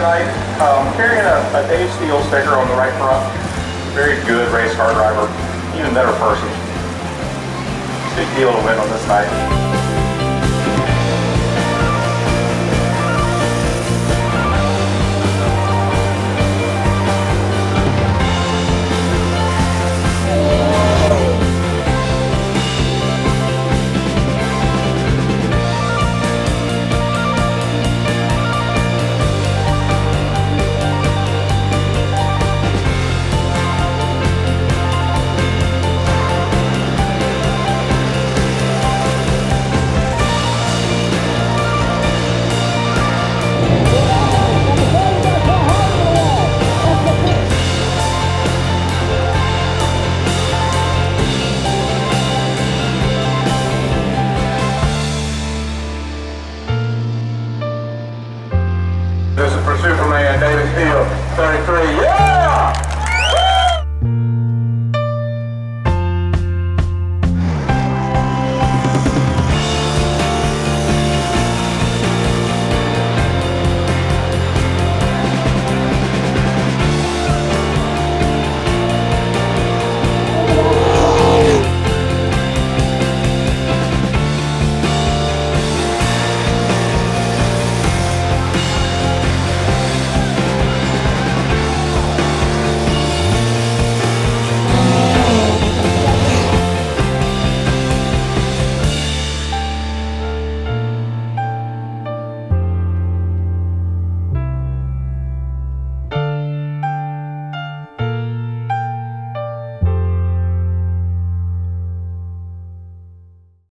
tonight. Carrying a Dave Steele sticker on the right front. Very good race car driver, even better person. Big deal to win on this night.